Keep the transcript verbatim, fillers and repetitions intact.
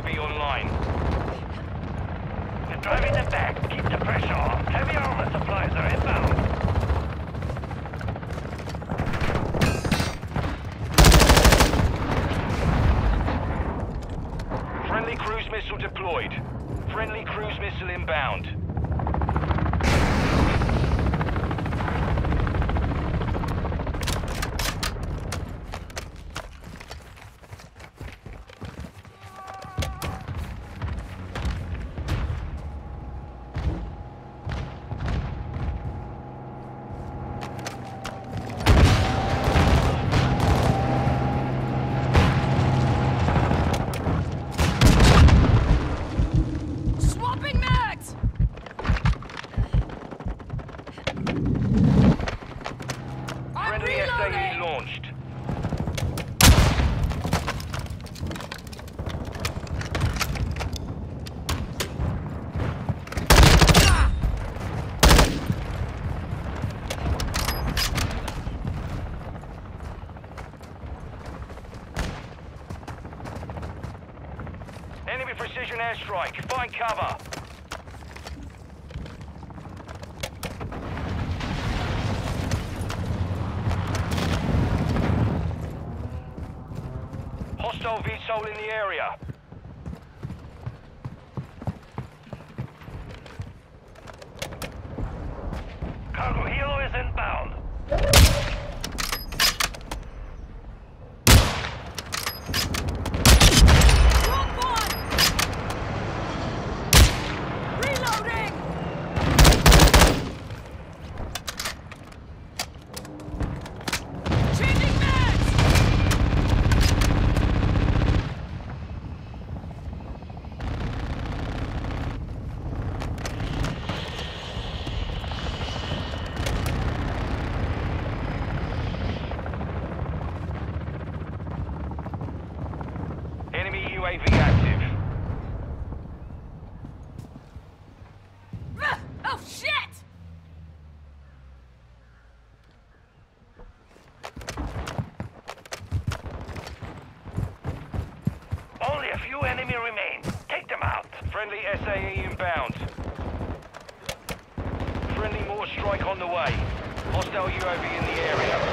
V online. They're driving them back. Keep the pressure on. Heavy armor supplies are inbound. Friendly cruise missile deployed. Friendly cruise missile inbound. Swapping mags! I'm Friendly S A E reloading! launched. Enemy precision airstrike. Find cover. Hostile V SOL in the area. Cargo helo is inbound. Drop one! Reloading! Changing mags! Enemy U A V active. Ah! Oh shit! Only a few enemy remain. Take them out. Friendly S A E inbound. Friendly mortar strike on the way. Hostile U A V in the area.